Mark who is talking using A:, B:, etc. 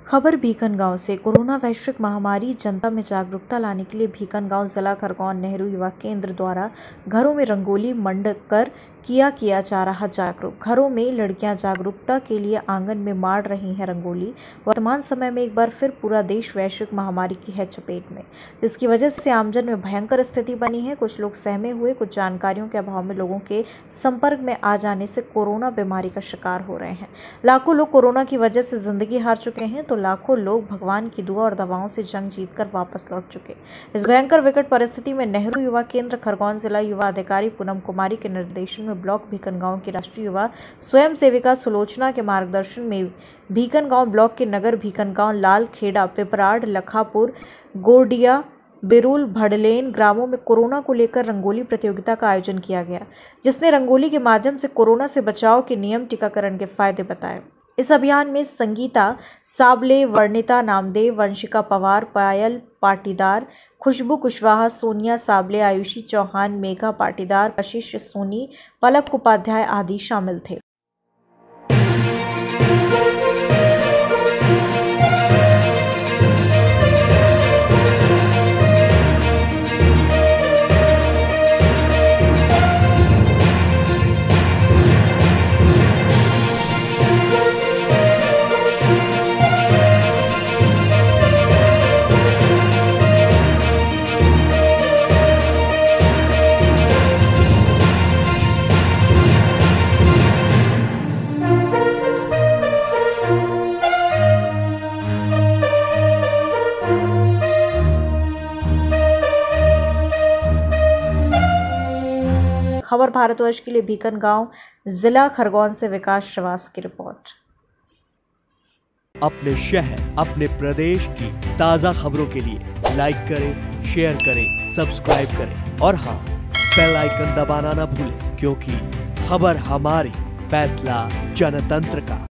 A: खबर भीकनगांव से। कोरोना वैश्विक महामारी जनता में जागरूकता लाने के लिए भीकनगांव जिला खरगोन नेहरू युवा केंद्र द्वारा घरों में रंगोली मंडकर किया जा रहा जागरूक। घरों में लड़कियां जागरूकता के लिए आंगन में मार रही हैं रंगोली। वर्तमान समय में एक बार फिर पूरा देश वैश्विक महामारी की है चपेट में, जिसकी वजह से आमजन में भयंकर स्थिति बनी है। कुछ लोग सहमे हुए, कुछ जानकारियों के अभाव में लोगों के संपर्क में आ जाने से कोरोना बीमारी का शिकार हो रहे हैं। लाखों लोग कोरोना की वजह से जिंदगी हार चुके हैं तो लाखों लोग भगवान की दुआ और दवाओं से जंग जीतकर वापस लौट चुके। इस भयंकर विकट परिस्थिति में नेहरू युवा केंद्र खरगोन जिला युवा अधिकारी पूनम कुमारी के निर्देशन में ब्लॉक भीकनगांव की राष्ट्रीय युवा स्वयं सेविका सुलोचना के मार्गदर्शन में भीकनगांव ब्लॉक के नगर भीकनगांव, लालखेड़ा, पिपराड़, लखापुर, गोडिया, बिरुल, भड़लेन ग्रामों में कोरोना को लेकर रंगोली प्रतियोगिता का आयोजन किया गया, जिसने रंगोली के माध्यम से कोरोना से बचाव के नियम, टीकाकरण के फायदे बताए। इस अभियान में संगीता साबले, वर्णिता नामदेव, वंशिका पवार, पायल पाटीदार, खुशबू कुशवाहा, सोनिया साबले, आयुषी चौहान, मेघा पाटीदार, कशिश सोनी, पलक उपाध्याय आदि शामिल थे। खबर भारतवर्ष के लिए भीकनगांव जिला खरगोन से विकास श्रीवास्तव की रिपोर्ट।
B: अपने शहर, अपने प्रदेश की ताजा खबरों के लिए लाइक करें, शेयर करें, सब्सक्राइब करें और हाँ, बेल आइकन दबाना ना भूलें, क्योंकि खबर हमारी, फैसला जनतंत्र का।